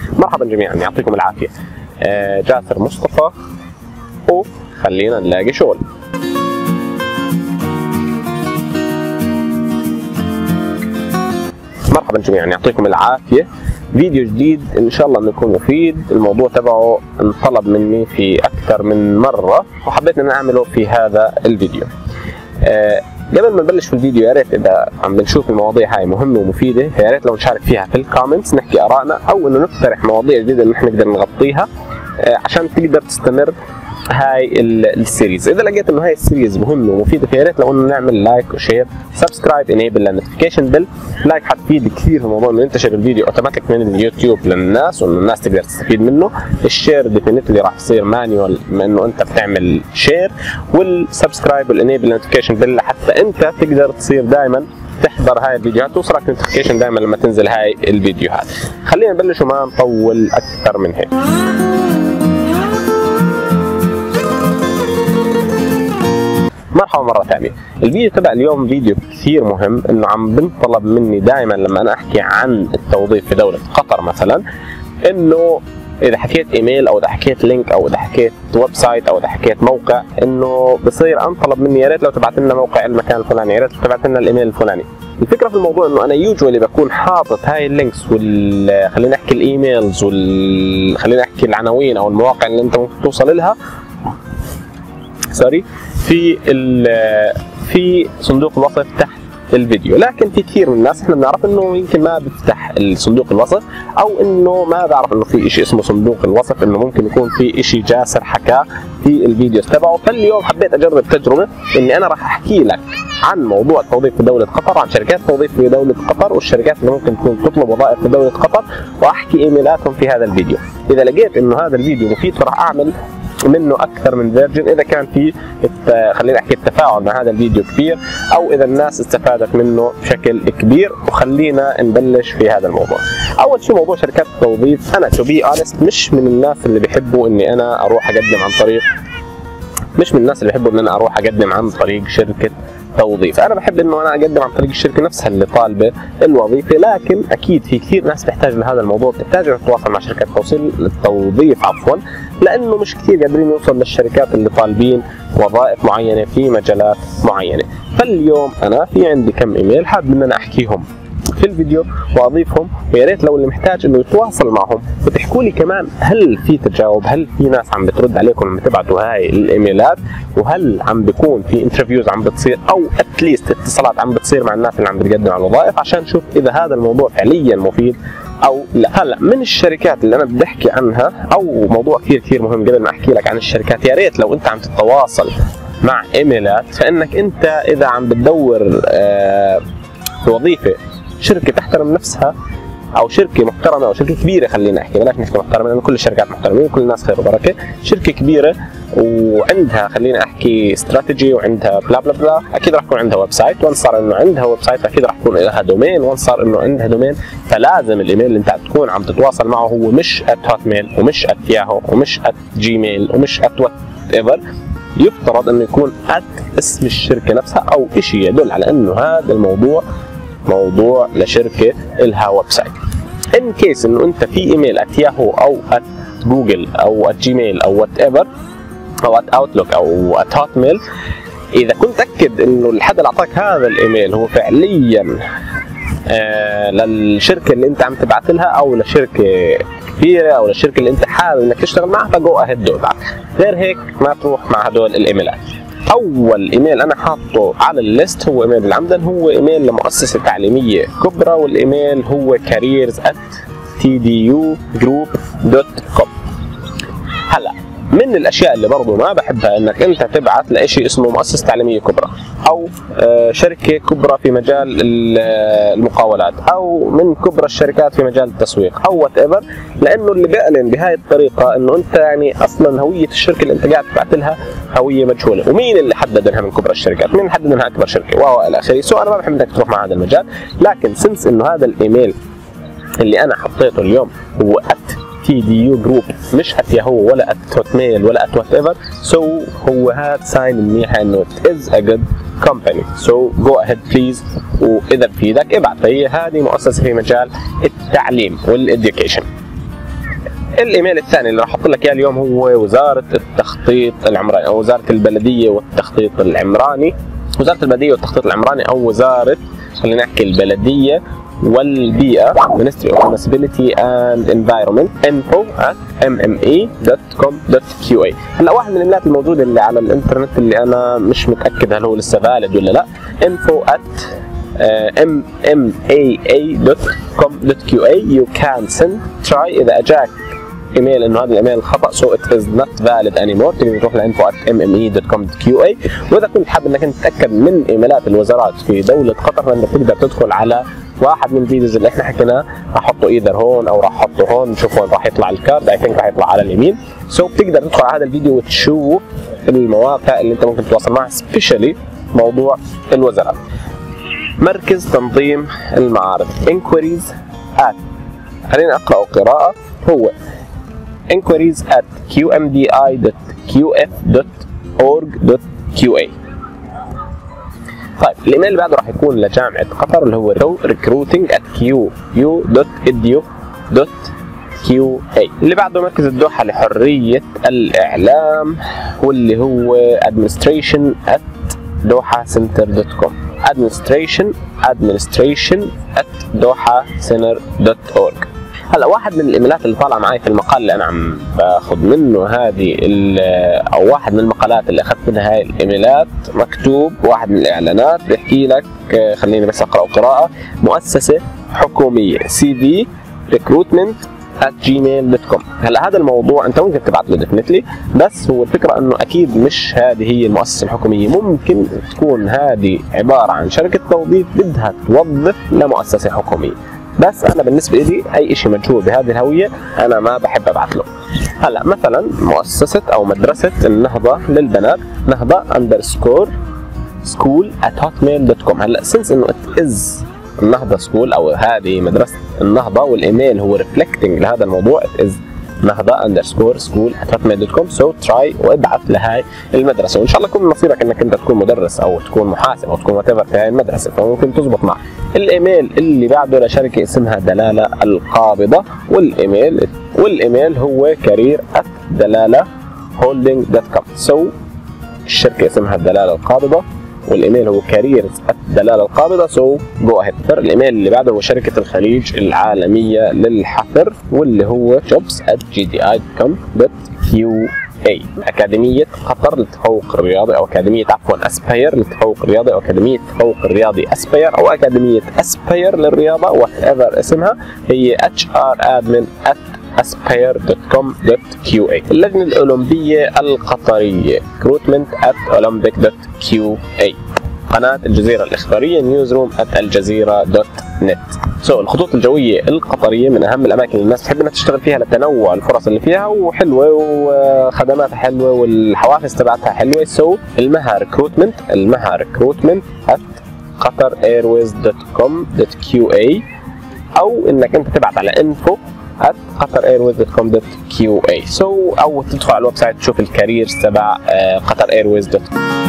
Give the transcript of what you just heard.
مرحبا جميعا، يعطيكم العافية. جاسر مصطفى، وخلينا نلاقي شغل. مرحبا جميعا، يعطيكم العافية. فيديو جديد ان شاء الله انه يكون مفيد. الموضوع تبعه انطلب مني في اكثر من مرة وحبيت ان اعمله في هذا الفيديو. قبل ما نبلش في الفيديو، يا ريت اذا عم بنشوف المواضيع هاي مهمه ومفيده، يا ريت لو نشارك فيها في الكومنتس، نحكي ارائنا او انه نقترح مواضيع جديده انه احنا نقدر نغطيها عشان تقدر تستمر هاي السيريز. اذا لقيت انه هاي السيريز مهمه ومفيده، فيا ريت لو انه نعمل لايك وشير، سبسكرايب، انيبل للنوتيفيكيشن بيل. لايك حتفيد كثير في موضوع انه ينتشر الفيديو اوتوماتيك من اليوتيوب للناس وانه الناس تقدر تستفيد منه. الشير ديفينتلي راح يصير مانيوال بما انه انت بتعمل شير، والسبسكرايب والانيبل للنوتيفيكيشن بيل لحتى انت تقدر تصير دائما تحضر هاي الفيديوهات، توصلك نوتيفيكيشن دائما لما تنزل هاي الفيديوهات. خلينا نبلش وما نطول اكثر من هيك. مرحبا مرة ثانية. الفيديو تبع اليوم فيديو كثير مهم، انه عم بنطلب مني دائما لما انا احكي عن التوظيف في دولة قطر مثلا، انه اذا حكيت ايميل او اذا حكيت لينك او اذا حكيت ويب سايت او اذا حكيت موقع، انه بصير انطلب مني يا ريت لو تبعت لنا موقع المكان الفلاني، يا ريت لو تبعت لنا الايميل الفلاني. الفكرة في الموضوع انه انا يوجوالي بكون حاطط هاي اللينكس خلينا نحكي الايميلز خلينا نحكي العناوين او المواقع اللي انت ممكن توصل لها في صندوق الوصف تحت الفيديو. لكن في كثير من الناس احنا بنعرف انه يمكن ما بتفتح الصندوق الوصف، او انه ما بعرف انه في شيء اسمه صندوق الوصف، انه ممكن يكون في شيء جاسر حكاه في الفيديوز تبعه. فاليوم حبيت اجرب تجربه اني انا راح احكي لك عن موضوع التوظيف في دولة قطر، عن شركات التوظيف في دولة قطر والشركات اللي ممكن تكون تطلب وظائف في دولة قطر، واحكي ايميلاتهم في هذا الفيديو. اذا لقيت انه هذا الفيديو مفيد فراح اعمل منه اكثر من فيرجن، اذا كان في خلينا نحكي التفاعل مع هذا الفيديو كبير، او اذا الناس استفادت منه بشكل كبير. وخلينا نبلش في هذا الموضوع. اول شيء موضوع شركات التوظيف، انا تو بي اونست مش من الناس اللي بيحبوا اني انا اروح اقدم عن طريق شركة توظيف. انا بحب انه انا اقدم عن طريق الشركه نفسها اللي طالبه الوظيفه، لكن اكيد في كثير ناس تحتاج لهذا الموضوع، بتحتاج انها تتواصل مع شركات التوظيف لانه مش كثير قادرين يوصل للشركات اللي طالبين وظائف معينه في مجالات معينه. فاليوم انا في عندي كم ايميل حابب ان انا احكيهم في الفيديو واضيفهم، ويا ريت لو اللي محتاج انه يتواصل معهم وتحكوا لي كمان هل في تجاوب، هل في ناس عم بترد عليكم لما تبعتوا هاي الايميلات، وهل عم بيكون في انترفيوز عم بتصير او اتليست اتصالات عم بتصير مع الناس اللي عم بتقدم على الوظائف، عشان نشوف اذا هذا الموضوع فعليا مفيد او لا. هلا من الشركات اللي انا بدي احكي عنها، او موضوع كثير مهم قبل ما احكي لك عن الشركات، يا ريت لو انت عم تتواصل مع ايميلات، فانك انت اذا عم بتدور في وظيفه شركه تحترم نفسها او شركه محترمه او شركه كبيره، خلينا نحكي بلاش نحكي محترمه لان كل الشركات محترمين وكل الناس خير وبركه، شركه كبيره وعندها خلينا احكي استراتيجي وعندها بلا بلا بلا، اكيد راح يكون عندها ويب سايت، وان صار انه عندها ويب سايت اكيد راح يكون لها دومين، وان صار انه عندها دومين فلازم الايميل اللي انت تكون عم تتواصل معه هو مش @hotmail ومش @yahoo ومش @gmail ومش @whatever، يفترض انه يكون اسم الشركه نفسها او شيء يدل على انه هذا الموضوع موضوع لشركه لها ويب سايت. ان كيس انه انت في ايميل @ياهو او @جوجل او @جيميل او وات ايفر او @اوتلوك او @هوتميل، اذا كنت تاكد انه الحد اللي اعطاك هذا الايميل هو فعليا للشركه اللي انت عم تبعث لها او لشركه كبيره او للشركه اللي انت حابب انك تشتغل معها، فجو اهيد ابعث، غير هيك ما تروح مع هدول الايميلات. اول ايميل انا حاطه على الليست هو ايميل العمدن، هو ايميل لمؤسسه تعليميه كبرى، والايميل هو careers@tdugroup.com. هلا من الاشياء اللي برضه ما بحبها انك انت تبعث لشيء اسمه مؤسسه تعليميه كبرى او شركه كبرى في مجال المقاولات او من كبرى الشركات في مجال التسويق او وات ايفر، لانه اللي بيعلن بهاي الطريقه انه انت يعني اصلا هويه الشركه اللي انت قاعد تبعث لها هويه مجهوله، ومين اللي حدد انها من كبرى الشركات؟ مين اللي حدد انها اكبر شركه وهو الى اخره. سو انا ما بحب انك تروح مع هذا المجال، لكن سنس انه هذا الايميل اللي انا حطيته اليوم هو TDU Group مش @ياهو ولا @hotmail ولا @whatever، سو هو هذا ساين منيحه انه it is a good company، so go ahead please. واذا بفيدك ابعث. هي هذه مؤسسه في مجال التعليم والeducation. الايميل الثاني اللي راح احط لك اياه اليوم هو وزاره التخطيط العمراني او وزاره البلديه والتخطيط العمراني. وزاره البلديه والتخطيط العمراني او وزاره، خلينا نحكي البلديه والبيئه، Ministry of Municipality and Environment، info@mme.com.qa. هلا واحد من الايميلات الموجوده اللي على الانترنت اللي انا مش متاكد هل هو لسه فالid ولا لا، info@mmaa.com.qa. you can send try اذا اجاك ايميل انه هذا الايميل خطا so it is not valid anymore، تقدر تروح ل info@mme.com.qa. واذا كنت حابب انك انت تتاكد من ايميلات الوزارات في دوله قطر فانك تقدر تدخل على واحد من الفيديوز اللي احنا حكيناه، راح احطه ايذر هون او راح احطه هون، نشوف وين راح يطلع الكارد، اي ثينك راح يطلع على اليمين. سو بتقدر تدخل على هذا الفيديو وتشوف المواقع اللي انت ممكن تتواصل معها سبيشالي موضوع الوزارات. مركز تنظيم المعارض inquiries at، خلينا اقرأ قراءة، هو inquiries@qmdi.qf.org.qa. طيب الايميل اللي بعده راح يكون لجامعة قطر اللي هو recruiting@qu.edu.qa. اللي بعده مركز الدوحة لحرية الإعلام واللي هو administration@dohacenter.com، administration@dohacenter.org. هلا واحد من الايميلات اللي طالعه معي في المقال اللي انا عم باخذ منه هذه او واحد من المقالات اللي اخذت منها هاي الايميلات، مكتوب واحد من الاعلانات بيحكي لك، خليني بس اقرا قراءه، مؤسسه حكوميه CV recruitment@gmail.com. هلا هذا الموضوع انت ممكن تبعث له ديفنتلي، بس هو الفكره انه اكيد مش هذه هي المؤسسه الحكوميه، ممكن تكون هذه عباره عن شركه توظيف بدها توظف لمؤسسه حكوميه. بس انا بالنسبه لي اي شيء مجهول بهذه الهويه انا ما بحب ابعث له. هلا مثلا مؤسسه او مدرسه النهضه للبنات، nahda_school@hotmail.com. هلا سنس انه از النهضه سكول او هذه مدرسه النهضه والايميل هو ريفلكتنج لهذا الموضوع، از nahda_school@hotmail.com. سو تراي وابعث لهاي المدرسه، وان شاء الله يكون نصيبك انك انت تكون مدرس او تكون محاسب او تكون وات في هاي المدرسه، فممكن تزبط معك. الايميل اللي بعده لشركه اسمها دلاله القابضه، والايميل هو career@dalalaholding.com. سو الشركه اسمها دلاله القابضه والايميل هو careers@دلاله القابضه. سو جو اهيد. الايميل اللي بعده هو شركه الخليج العالميه للحفر واللي هو jobs@gdi.com.qa. أكاديمية قطر للتفوق الرياضي أو أكاديمية أسباير للتفوق الرياضي أو أكاديمية التفوق الرياضي أسباير أو أكاديمية أسباير للرياضة وات ايفر اسمها، هي hradmin@aspire.com.qa. اللجنة الأولمبية القطرية recruitment@olympic.qa. قناة الجزيرة الإخبارية newsroom@aljazeera.net. الخطوط الجوية القطرية من أهم الأماكن اللي الناس تحب إنها تشتغل فيها لتنوع الفرص اللي فيها، وحلوة وخدماتها حلوة والحوافز تبعتها حلوة. المها recruitment@qatarairways.com.qa أو إنك أنت تبعت على info@qatarairways.com.qa. أو تدخل على الويب سايت تشوف الكاريرز تبع قطر ايرويز.